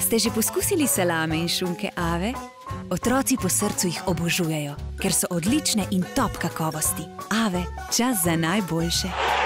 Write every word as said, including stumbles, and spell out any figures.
Ste že poskusili salame in šunke Ave? Otroci po srcu jih obožujejo, ker so odlične in top kakovosti. Ave, čas za najboljše.